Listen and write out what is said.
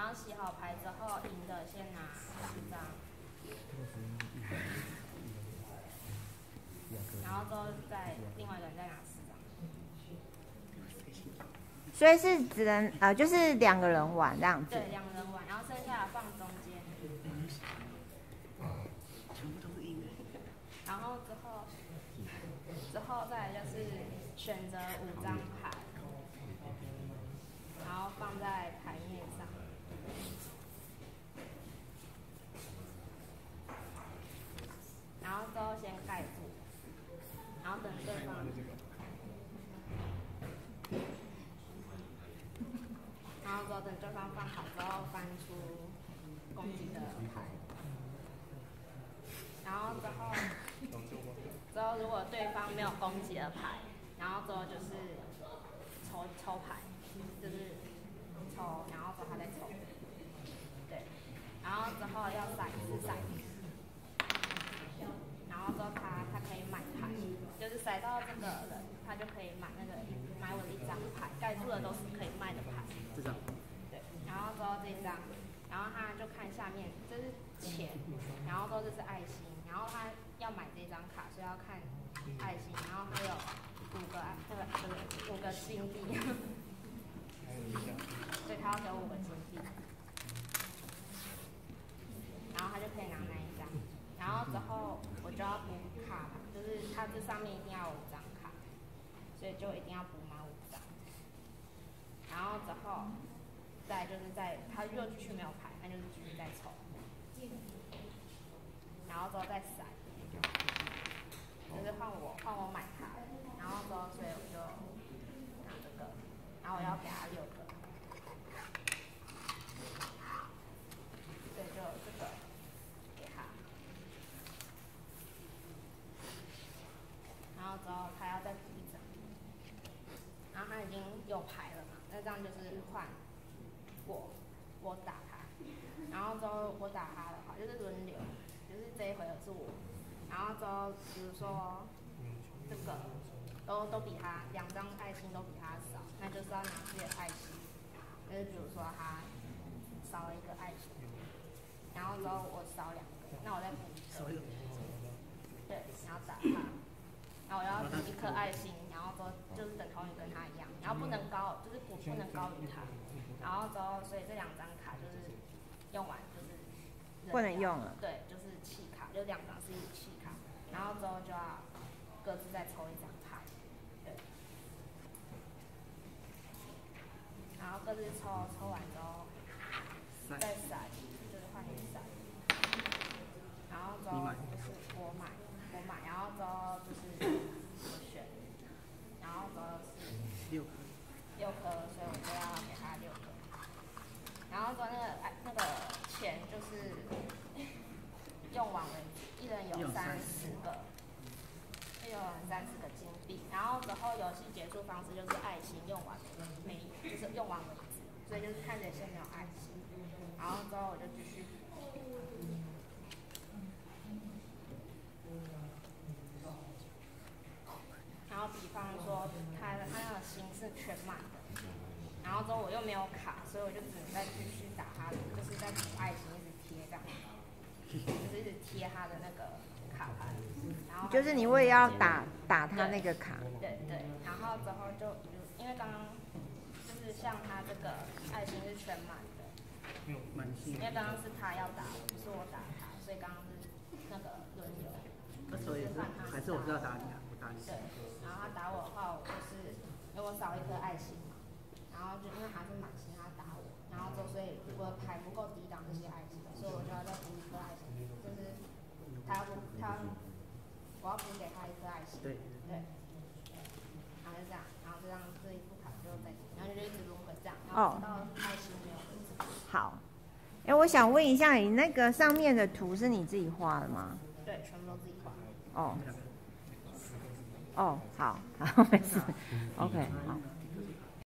后洗好牌之后，赢的先拿2张，然后之后再另外一个人再拿4张。 所以是只能就是2个人玩这样子。 对，2个人玩，然后剩下的放中间。 全部都是赢的。 然后之后再来就是选择5张牌，然后放在牌面上。然后之后先盖住，然后等对方。然后之后等对方放好之后，翻出攻击的牌。然后之后如果对方没有攻击的牌，然后之后就是抽牌，就是抽，然后之后他再抽。对，然后之后要骰子。然后之后他可以买牌，就是骰到这个人，他就可以买我的1张牌，盖住的都是可以卖的牌。 这张。 对，然后之后这张，然后他就看下面，这是钱，然后之后这是爱心，然后他要买这张卡，所以要看爱心，然后还有5个金币，所以他要给我5个金币，然后他就可以拿那一张。然后之后我就要补卡，就是它这上面一定要有5张卡，所以就一定要补满5张。然后之后再就是他如果继续没有牌，那就是继续再抽，然后之后再骰，就是换我买卡，然后之后所以我就拿这个，然后我要给他6个，所以就这个给他。然后之后他要再补1张，然后他已经有牌了嘛，那这样就是换我打他，然后之后我打他的话就是轮流，就是这一回合是我，然后之后比如说这个都比他2张爱心都比他少，那就是要拿自己的爱心，就是比如说他少了1个爱心，然后之后我少2个，那我再补1个，对，然后打他。然后我要补1颗爱心，然后之后就是等同于跟他一样，然后不能高，就是不能高于他，然后之后所以这2张卡就是用完就是不能用了。 对，就是弃卡，就2张是弃卡，然后之后就要各自再抽1张牌，对，然后各自抽完之后再骰，就是换你骰，然后之后就是我买，然后之后就是我选，然后之后是6颗，所以我就要给他6个。然后之后那个钱就是用完为止，一人有30个，金币。然后之后游戏结束方式就是爱心用完就是用完为止，所以就是看谁先没有爱心，然后之后我就继续。然后比方说他那个心是全满的，然后之后我又没有卡，所以我就只能再继续打他，就是在补爱心，一直贴这样，就是一直贴他的那个卡牌。然后就是你为了要打他那个卡。 对，然后之后就因为刚刚就是像他这个爱心是全满的，因为刚刚是他要打我，不是我打他，所以刚刚是那个轮流。 所以还是我是要打你啊，我打你。 对，然后他打我的话，我就是因为我少1颗爱心嘛，然后就因为他是满心，他打我，然后所以我的牌不够抵挡这些爱心，所以我就要再补1颗爱心，就是我要补给他1颗爱心。对，然后就这样，然后就让这一副卡就再，然后就一直轮回这样，然后直到爱心没有为止。 好，我想问一下，你那个上面的图是你自己画的吗？ 对，全部都自己画。 好，没事，OK，好。